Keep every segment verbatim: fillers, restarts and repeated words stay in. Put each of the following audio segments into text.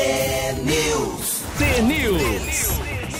T-News. T-News.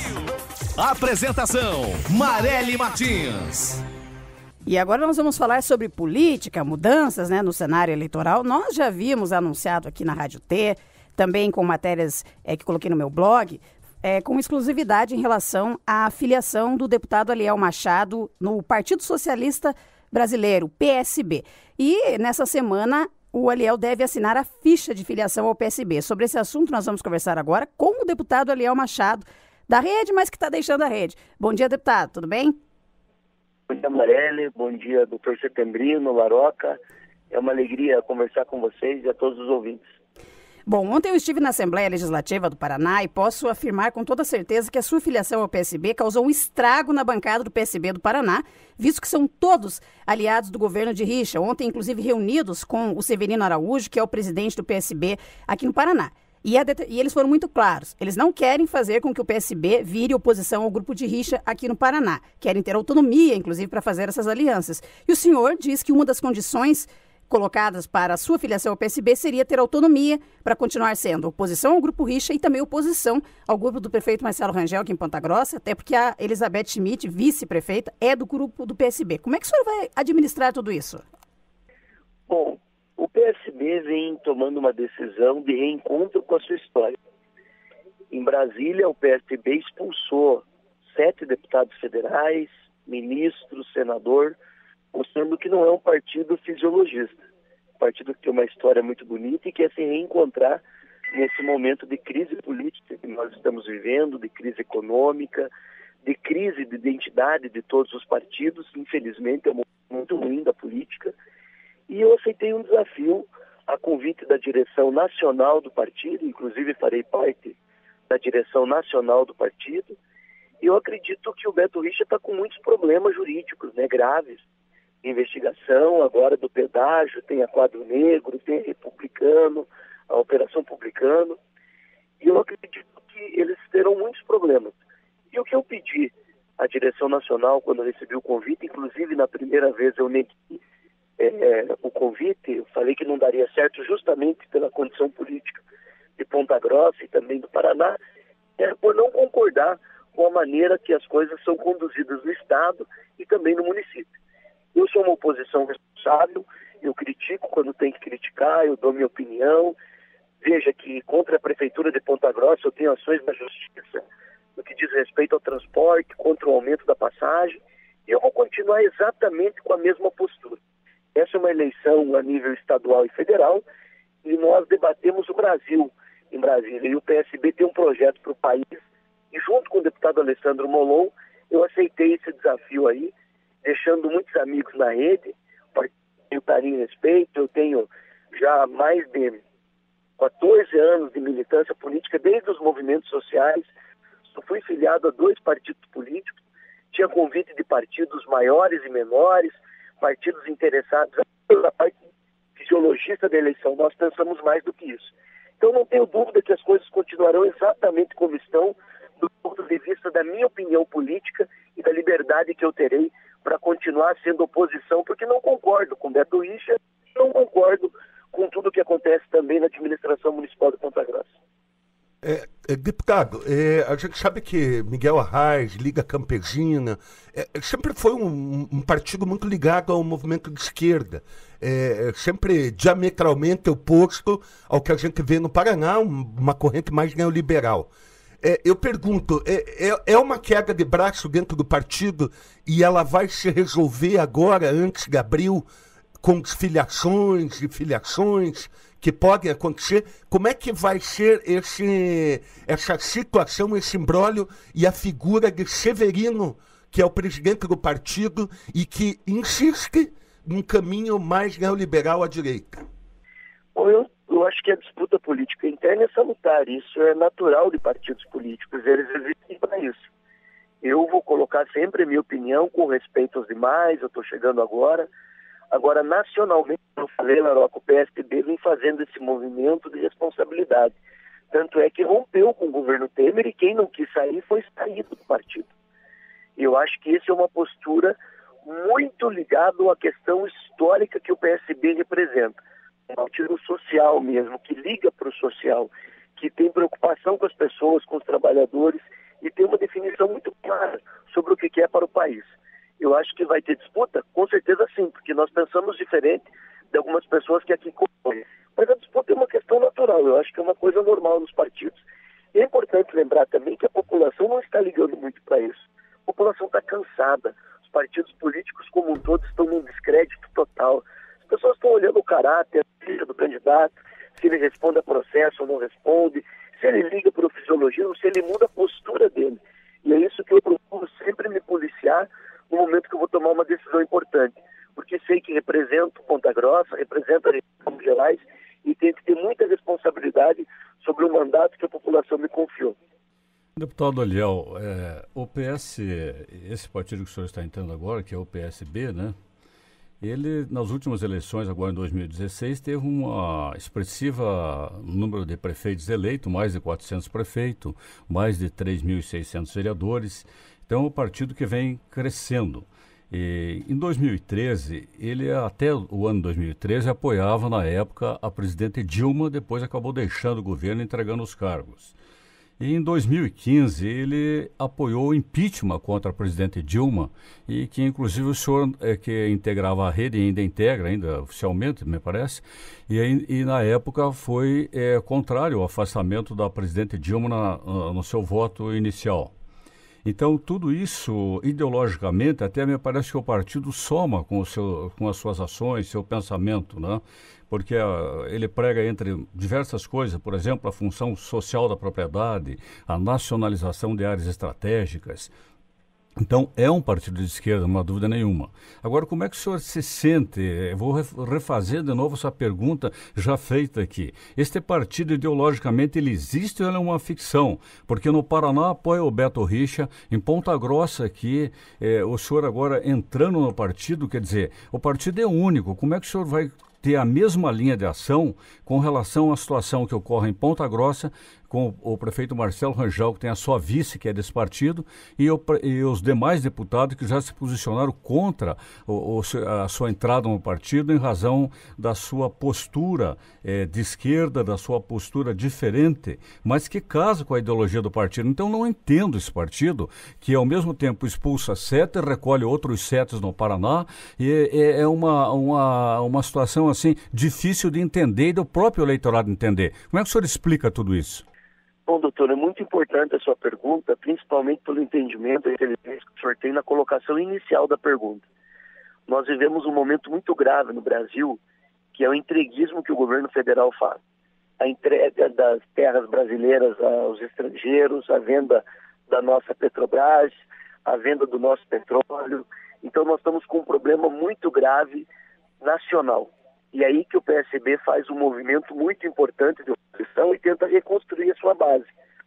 Apresentação: Marely Martins. E agora nós vamos falar sobre política, mudanças, né, no cenário eleitoral. Nós já havíamos anunciado aqui na Rádio T, também com matérias é, que coloquei no meu blog, é, com exclusividade em relação à filiação do deputado Aliel Machado no Partido Socialista Brasileiro, P S B. E nessa semana o Aliel deve assinar a ficha de filiação ao P S B. Sobre esse assunto nós vamos conversar agora com o deputado Aliel Machado, da rede, mas que está deixando a rede. Bom dia, deputado, tudo bem? Bom dia, Marely. Bom dia, doutor Setembrino, Laroca. É uma alegria conversar com vocês e a todos os ouvintes. Bom, ontem eu estive na Assembleia Legislativa do Paraná e posso afirmar com toda certeza que a sua filiação ao P S B causou um estrago na bancada do P S B do Paraná, visto que são todos aliados do governo de Richa, ontem inclusive reunidos com o Severino Araújo, que é o presidente do P S B aqui no Paraná. E, a, e eles foram muito claros, eles não querem fazer com que o P S B vire oposição ao grupo de Richa aqui no Paraná. Querem ter autonomia, inclusive, para fazer essas alianças. E o senhor diz que uma das condições colocadas para a sua filiação ao P S B seria ter autonomia para continuar sendo oposição ao grupo Richa e também oposição ao grupo do prefeito Marcelo Rangel aqui em Ponta Grossa, até porque a Elizabeth Schmidt, vice-prefeita, é do grupo do P S B. Como é que o senhor vai administrar tudo isso? Bom, o P S B vem tomando uma decisão de reencontro com a sua história. Em Brasília, o P S B expulsou sete deputados federais, ministros, senador, mostrando que não é um partido fisiologista. Um partido que tem uma história muito bonita e quer se reencontrar nesse momento de crise política que nós estamos vivendo, de crise econômica, de crise de identidade de todos os partidos. Infelizmente, é um momento muito ruim da política. E eu aceitei um desafio a convite da direção nacional do partido, inclusive farei parte da direção nacional do partido. E eu acredito que o Beto Richa está com muitos problemas jurídicos, né, graves. Investigação agora do pedágio, tem a Quadro Negro, tem a Republicano, a Operação Publicano. E eu acredito que eles terão muitos problemas. E o que eu pedi à direção nacional quando eu recebi o convite, inclusive na primeira vez eu neguei É, o convite, eu falei que não daria certo justamente pela condição política de Ponta Grossa e também do Paraná, é por não concordar com a maneira que as coisas são conduzidas no Estado e também no município. Eu sou uma oposição responsável, eu critico quando tem que criticar, eu dou minha opinião. Veja que contra a Prefeitura de Ponta Grossa eu tenho ações na Justiça no que diz respeito ao transporte, contra o aumento da passagem, e eu vou continuar exatamente com a mesma postura. Essa é uma eleição a nível estadual e federal e nós debatemos o Brasil em Brasília. E o P S B tem um projeto para o país e junto com o deputado Alessandro Molon, eu aceitei esse desafio aí, deixando muitos amigos na rede. Eu tenho respeito, eu tenho já mais de quatorze anos de militância política desde os movimentos sociais. Eu fui filiado a dois partidos políticos, tinha convite de partidos maiores e menores, partidos interessados na parte fisiologista da eleição. Nós pensamos mais do que isso. Então não tenho dúvida que as coisas continuarão exatamente como estão, do ponto de vista da minha opinião política e da liberdade que eu terei para continuar sendo oposição, porque não concordo com Beto Richa, não concordo com tudo o que acontece também na administração municipal de Ponta Grossa. É, é, deputado, é, a gente sabe que Miguel Arraes, Liga Campesina, é, sempre foi um, um partido muito ligado ao movimento de esquerda, é, sempre diametralmente oposto ao que a gente vê no Paraná, um, uma corrente mais neoliberal. É, eu pergunto, é, é, é uma queda de braço dentro do partido e ela vai se resolver agora, antes de abril, com desfiliações e filiações que podem acontecer? Como é que vai ser esse, essa situação, esse imbróglio e a figura de Severino, que é o presidente do partido e que insiste num caminho mais neoliberal à direita? Bom, eu, eu acho que a disputa política interna é salutar, isso é natural de partidos políticos, eles existem para isso. Eu vou colocar sempre a minha opinião com respeito aos demais, eu estou chegando agora. Agora, nacionalmente, como eu falei, Laroca, o P S B vem fazendo esse movimento de responsabilidade. Tanto é que rompeu com o governo Temer e quem não quis sair foi saído do partido. Eu acho que essa é uma postura muito ligada à questão histórica que o P S B representa. Um partido social mesmo, que liga para o social, que tem preocupação com as pessoas, com os trabalhadores, e tem uma definição muito clara sobre o que é para o país. Eu acho que vai ter disputa? Com certeza sim, porque nós pensamos diferente de algumas pessoas que aqui compõem. Mas a disputa é uma questão natural, eu acho que é uma coisa normal nos partidos. E é importante lembrar também que a população não está ligando muito para isso. A população está cansada. Os partidos políticos como um todo estão num descrédito total. As pessoas estão olhando o caráter do candidato, se ele responde a processo ou não responde, se ele liga para o fisiologismo, se ele muda a postura dele. E é isso que eu procuro sempre me policiar no momento que eu vou tomar uma decisão importante. Porque sei que represento Ponta Grossa, represento a região de Gerais e tenho que ter muita responsabilidade sobre o mandato que a população me confiou. Deputado Aliel, é, o P S, esse partido que o senhor está entrando agora, que é o P S B, né? Ele, nas últimas eleições, agora em dois mil e dezesseis, teve um expressiva número de prefeitos eleitos, mais de quatrocentos prefeitos, mais de três mil e seiscentos vereadores. Então, é um partido que vem crescendo. E, em dois mil e treze, ele até o ano dois mil e treze apoiava, na época, a presidente Dilma, depois acabou deixando o governo e entregando os cargos. E em dois mil e quinze, ele apoiou o impeachment contra a presidente Dilma, e que inclusive o senhor é, que integrava a rede, e ainda integra, ainda oficialmente, me parece, e, e na época foi é, contrário ao afastamento da presidente Dilma na, no seu voto inicial. Então, tudo isso, ideologicamente, até me parece que o partido soma com, o seu, com as suas ações, seu pensamento, né? Porque uh, ele prega entre diversas coisas, por exemplo, a função social da propriedade, a nacionalização de áreas estratégicas. Então, é um partido de esquerda, não há dúvida nenhuma. Agora, como é que o senhor se sente? Eu vou refazer de novo essa pergunta já feita aqui. Este partido, ideologicamente, ele existe ou ele é uma ficção? Porque no Paraná apoia o Beto Richa, em Ponta Grossa aqui, eh, o senhor agora entrando no partido, quer dizer, o partido é único. Como é que o senhor vai ter a mesma linha de ação com relação à situação que ocorre em Ponta Grossa, com o prefeito Marcelo Rangel, que tem a sua vice, que é desse partido, e, o, e os demais deputados que já se posicionaram contra o, o, a sua entrada no partido em razão da sua postura eh, de esquerda, da sua postura diferente, mas que casa com a ideologia do partido. Então, não entendo esse partido, que ao mesmo tempo expulsa sete, recolhe outros sete no Paraná, e é, é uma, uma, uma situação assim difícil de entender e do próprio eleitorado entender. Como é que o senhor explica tudo isso? Bom, doutor, é muito importante a sua pergunta, principalmente pelo entendimento e inteligência que o senhor tem na colocação inicial da pergunta. Nós vivemos um momento muito grave no Brasil, que é o entreguismo que o governo federal faz. A entrega das terras brasileiras aos estrangeiros, a venda da nossa Petrobras, a venda do nosso petróleo. Então nós estamos com um problema muito grave nacional. E aí que o P S B faz um movimento muito importante de oposição e tenta reconstruir a sua base.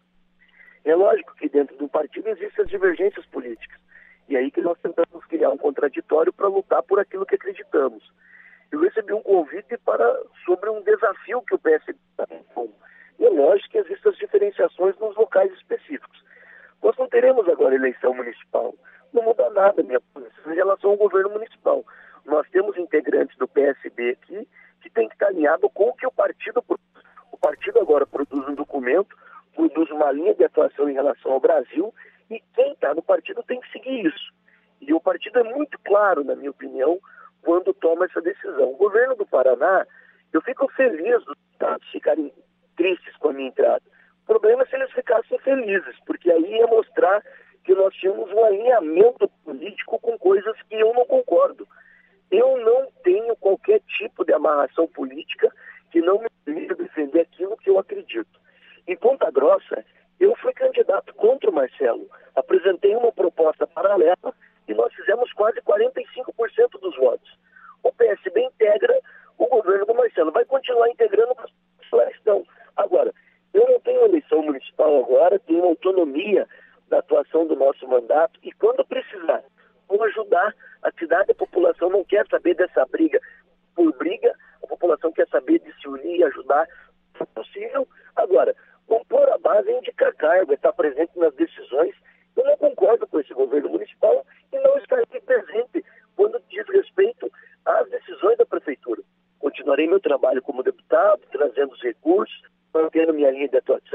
É lógico que dentro do partido existem as divergências políticas. E aí que nós tentamos criar um contraditório para lutar por aquilo que acreditamos. Eu recebi um convite para, sobre um desafio que o P S B está propondo. E é lógico que existem as diferenciações nos locais específicos. Nós não teremos agora eleição municipal. Não muda nada a minha posição em relação ao governo municipal. Nós temos integrantes do P S B aqui que tem que estar alinhado com o que o partido produz. O partido agora produz um documento, produz uma linha de atuação em relação ao Brasil e quem está no partido tem que seguir isso. E o partido é muito claro, na minha opinião, quando toma essa decisão. O governo do Paraná, eu fico feliz dos estados ficarem tristes com a minha entrada. O problema é se eles ficassem felizes, porque aí ia mostrar que nós tínhamos um alinhamento político com coisas que eu não concordo. Eu não tenho qualquer tipo de amarração política que não me permita defender aquilo que eu acredito. Em Ponta Grossa, eu fui candidato contra o Marcelo. Apresentei uma proposta paralela e nós fizemos quase quarenta e cinco por cento dos votos. O P S B integra o governo do Marcelo. Vai continuar integrando com a questão. Agora, eu não tenho eleição municipal agora, tenho autonomia da atuação do nosso mandato e quando precisar, vou ajudar a cidade. A população não quer saber dessa briga por briga, a população quer saber de se unir e ajudar se é possível. Agora, compor a base é indicar cargo, é estar presente nas decisões. Eu não concordo com esse governo municipal e não estarei presente quando diz respeito às decisões da prefeitura. Continuarei meu trabalho como deputado, trazendo os recursos, mantendo minha linha de atuação.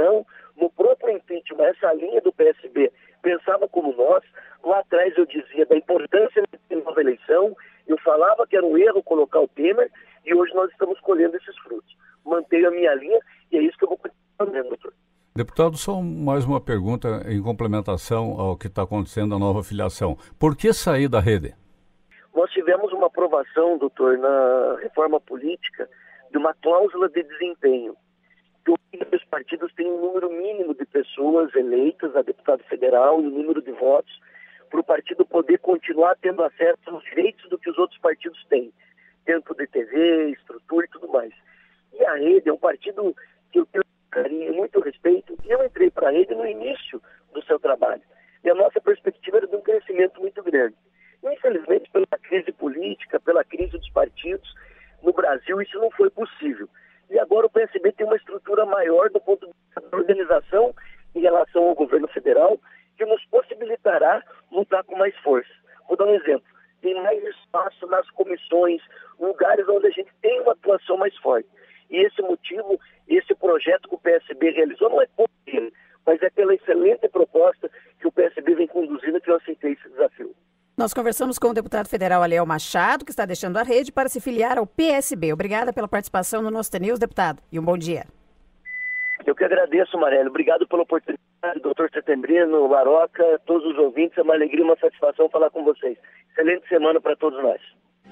dizia da importância de ter nova eleição, eu falava que era um erro colocar o Temer, e hoje nós estamos colhendo esses frutos. Mantenho a minha linha e é isso que eu vou continuar fazendo, doutor. Deputado, só mais uma pergunta em complementação ao que está acontecendo na nova filiação. Por que sair da rede? Nós tivemos uma aprovação, doutor, na reforma política, de uma cláusula de desempenho. Que os partidos têm um número mínimo de pessoas eleitas a deputado federal e um número de votos para o partido poder continuar tendo acesso aos direitos do que os outros partidos têm. Tempo de T V, estrutura e tudo mais. E a Rede é um partido que eu tenho carinho e muito respeito. E eu entrei para a Rede no início do seu trabalho. E a nossa perspectiva era de um crescimento muito grande. E, infelizmente, pela crise política, pela crise dos partidos, no Brasil isso não foi possível. E agora o P S B tem uma estrutura maior do ponto de vista da organização em relação ao governo federal, que nos possibilitará lutar com mais força. Vou dar um exemplo. Tem mais espaço nas comissões, lugares onde a gente tem uma atuação mais forte. E esse motivo, esse projeto que o P S B realizou não é por ele, mas é pela excelente proposta que o P S B vem conduzindo que eu aceitei esse desafio. Nós conversamos com o deputado federal Aliel Machado, que está deixando a rede para se filiar ao P S B. Obrigada pela participação no nosso T News, deputado, e um bom dia. Eu que agradeço, Marélio. Obrigado pela oportunidade, doutor Setembrino, Laroca, todos os ouvintes. É uma alegria e uma satisfação falar com vocês. Excelente semana para todos nós.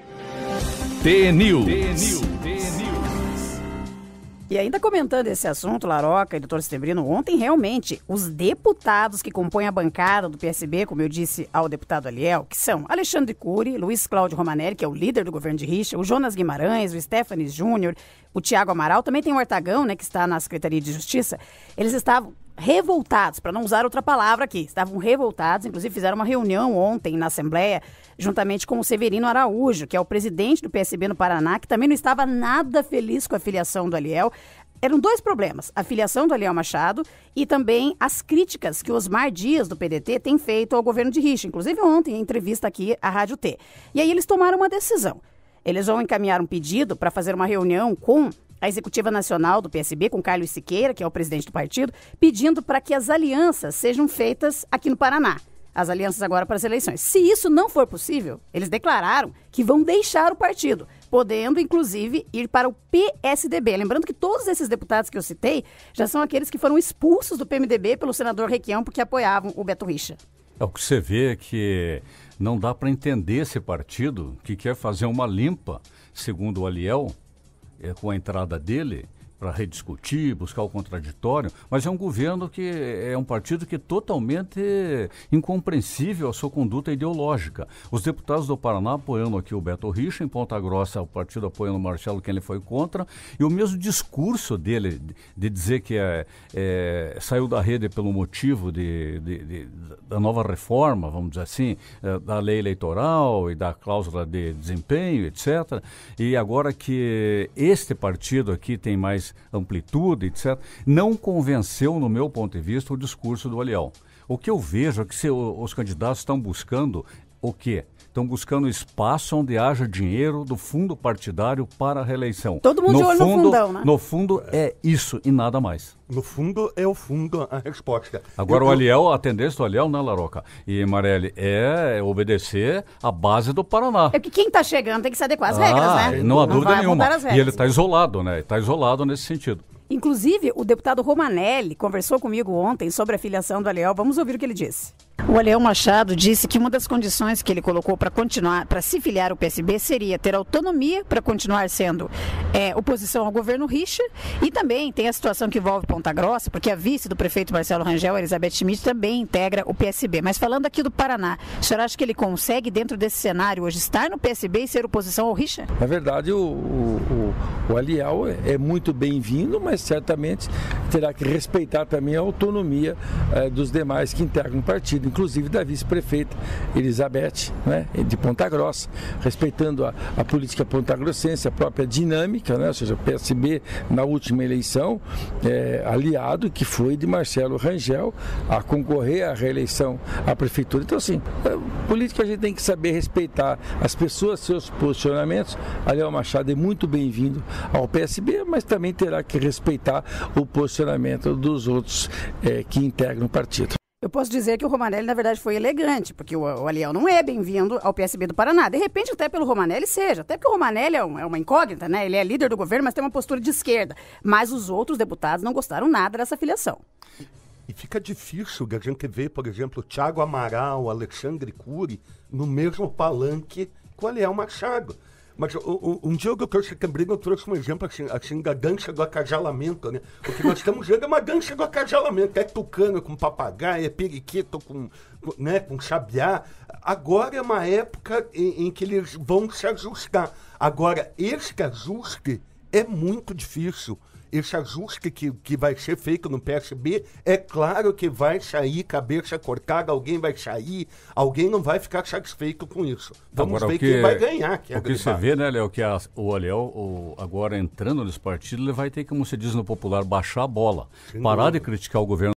T-News. E ainda comentando esse assunto, Laroca e doutor Setembrino, ontem realmente os deputados que compõem a bancada do P S B, como eu disse ao deputado Aliel, que são Alexandre Cury, Luiz Cláudio Romanelli, que é o líder do governo de Richa, o Jonas Guimarães, o Stefanes Júnior, o Tiago Amaral, também tem o Artagão, né, que está na Secretaria de Justiça. Eles estavam revoltados, para não usar outra palavra aqui, estavam revoltados, inclusive fizeram uma reunião ontem na Assembleia, juntamente com o Severino Araújo, que é o presidente do P S B no Paraná, que também não estava nada feliz com a filiação do Aliel. Eram dois problemas, a filiação do Aliel Machado e também as críticas que o Osmar Dias, do P D T, tem feito ao governo de Richa, inclusive ontem, em entrevista aqui à Rádio T. E aí eles tomaram uma decisão. Eles vão encaminhar um pedido para fazer uma reunião com a Executiva Nacional do P S B, com Carlos Siqueira, que é o presidente do partido, pedindo para que as alianças sejam feitas aqui no Paraná. As alianças agora para as eleições. Se isso não for possível, eles declararam que vão deixar o partido, podendo, inclusive, ir para o P S D B. Lembrando que todos esses deputados que eu citei já são aqueles que foram expulsos do P M D B pelo senador Requião porque apoiavam o Beto Richa. É o que você vê que não dá para entender esse partido que quer fazer uma limpa, segundo o Aliel, é, com a entrada dele, para rediscutir, buscar o contraditório, mas é um governo que é um partido que é totalmente incompreensível a sua conduta ideológica. Os deputados do Paraná apoiando aqui o Beto Richa, em Ponta Grossa o partido apoiando o Marcelo, quem ele foi contra, e o mesmo discurso dele de dizer que é, é, saiu da rede pelo motivo de, de, de, da nova reforma, vamos dizer assim, da lei eleitoral e da cláusula de desempenho, etcétera. E agora que este partido aqui tem mais amplitude, etcétera, não convenceu, no meu ponto de vista, o discurso do Aliel. O que eu vejo é que se, os candidatos estão buscando o quê? Estão buscando espaço onde haja dinheiro do fundo partidário para a reeleição. Todo mundo no de olho fundo, no fundão, né? No fundo é isso e nada mais. No fundo, é o fundo a resposta. Agora eu, o Aliel, a tendência do Aliel, né, Laroca? E Marelli, é obedecer a base do Paraná. É porque quem está chegando tem que se adequar às ah, regras, né? Não há dúvida vai nenhuma. as regras. E ele está isolado, né? Está isolado nesse sentido. Inclusive, o deputado Romanelli conversou comigo ontem sobre a filiação do Aliel. Vamos ouvir o que ele disse. O Aliel Machado disse que uma das condições que ele colocou para continuar, para se filiar ao P S B seria ter autonomia para continuar sendo é, oposição ao governo Richa, e também tem a situação que envolve Ponta Grossa, porque a vice do prefeito Marcelo Rangel, Elizabeth Schmidt, também integra o P S B. Mas falando aqui do Paraná, o senhor acha que ele consegue, dentro desse cenário hoje, estar no P S B e ser oposição ao Richa? Na verdade, o, o, o Aliel é muito bem-vindo, mas certamente terá que respeitar também a autonomia é, dos demais que integram o partido, inclusive da vice-prefeita Elizabeth, né, de Ponta Grossa, respeitando a, a política pontagrossense, a própria dinâmica, né, ou seja, o P S B na última eleição, é, aliado que foi de Marcelo Rangel a concorrer à reeleição à prefeitura. Então, assim, a política a gente tem que saber respeitar as pessoas, seus posicionamentos. Aliel Machado é muito bem-vindo ao P S B, mas também terá que respeitar o posicionamento dos outros é, que integram o partido. Eu posso dizer que o Romanelli, na verdade, foi elegante, porque o, o Aliel não é bem-vindo ao P S B do Paraná. De repente, até pelo Romanelli seja. Até porque o Romanelli é, um, é uma incógnita, né? Ele é líder do governo, mas tem uma postura de esquerda. Mas os outros deputados não gostaram nada dessa filiação. E fica difícil a gente ver, por exemplo, o Thiago Amaral, Alexandre Cury, no mesmo palanque com o Aliel Machado. Mas o, o, um dia o doutor Chicambrino trouxe um exemplo assim, assim da dança do acasalamento, né? O que nós estamos vendo é uma dança do acasalamento. É tucano com papagaio, é periquito com, com, né, com sabiá. Agora é uma época em, em que eles vão se ajustar. Agora, esse ajuste é muito difícil. Esse ajuste que, que vai ser feito no P S B, é claro que vai sair cabeça cortada, alguém vai sair, alguém não vai ficar satisfeito com isso. Vamos agora, ver que, quem vai ganhar. Que é o que você vê, né, Léo, que a, o Aliel, o, agora entrando nesse partido, ele vai ter, como se diz no popular, baixar a bola. Sem parar dúvida. De criticar o governo